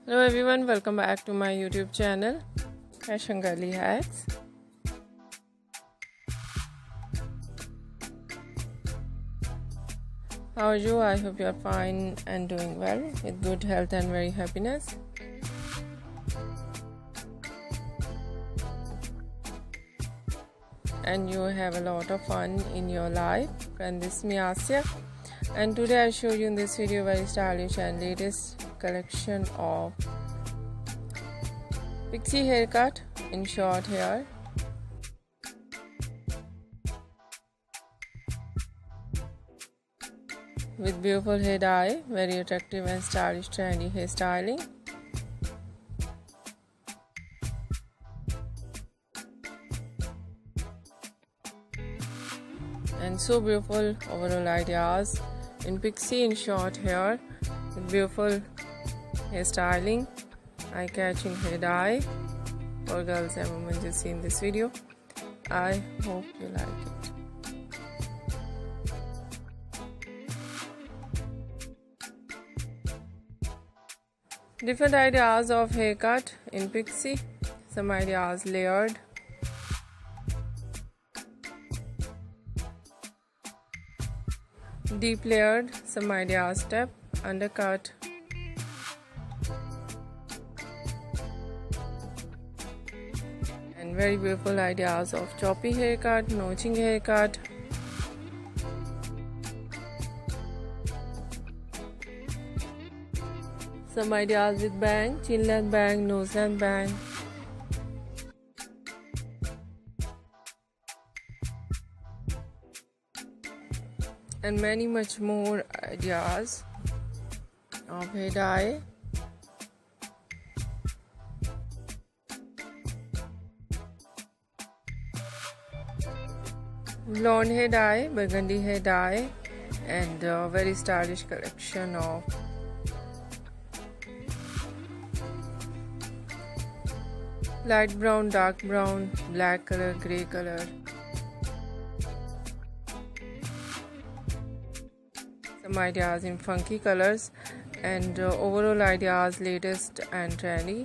Hello everyone, welcome back to my YouTube channel Fashion Girly Hacks. How are you? I hope you are fine and doing well with good health and very happiness. And you have a lot of fun in your life. And this is me Asya, and today I show you in this video very stylish and latest collection of pixie haircut in short hair. With beautiful hair dye, very attractive and stylish trendy hairstyling. And so beautiful overall ideas in pixie in short hair with beautiful hairstyling, eye-catching hair dye for girls and women you see in this video. I hope you like it. Different ideas of haircut in pixie. Some ideas layered, deep layered, some ideas step, undercut, and very beautiful ideas of choppy haircut, notching haircut, some ideas with bang, chin length bang, nose length bang, and many much more ideas of hair dye. Blonde hair dye, burgundy hair dye, and a very stylish collection of light brown, dark brown, black color, grey color. Some ideas in funky colors, and overall ideas latest and trendy.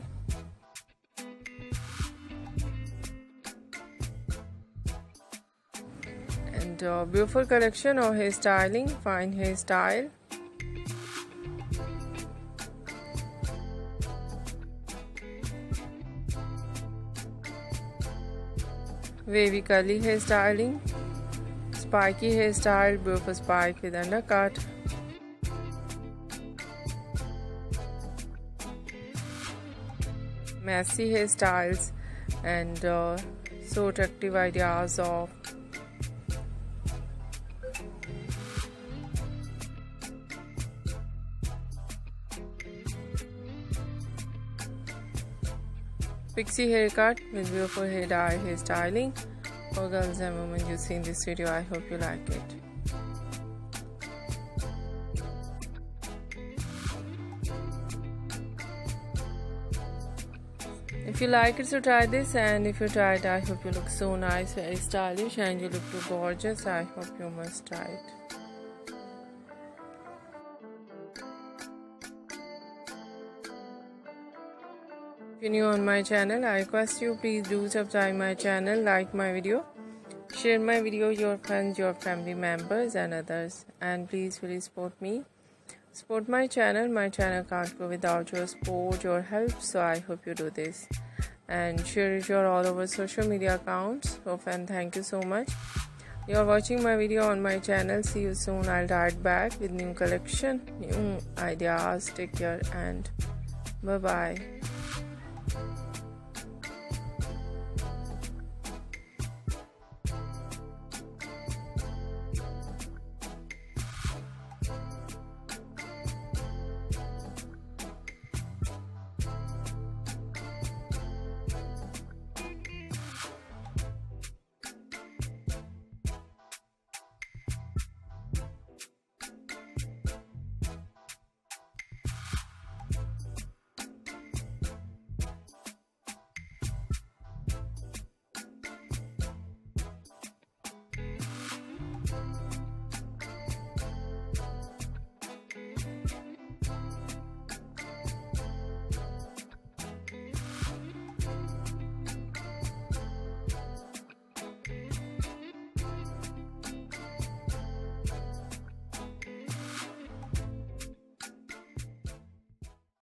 And beautiful collection of hairstyling, fine hairstyle. Wavy curly hairstyling, spiky hairstyle, beautiful spike with undercut. Messy hairstyles and so attractive ideas of pixie haircut with beautiful hair dye hairstyling for girls and women you see in this video. I hope you like it. If you like it, so try this, and if you try it, I hope you look so nice, very stylish, and you look too gorgeous. I hope you must try it. If you're new on my channel, I request you please do subscribe my channel, like my video, share my video with your friends, your family members and others, and please support me. Support my channel. My channel can't go without your support, your help, so I hope you do this. And share it your all over social media accounts. So and thank you so much. You are watching my video on my channel. See you soon. I'll dive back with new collection, new ideas. Take care and bye bye.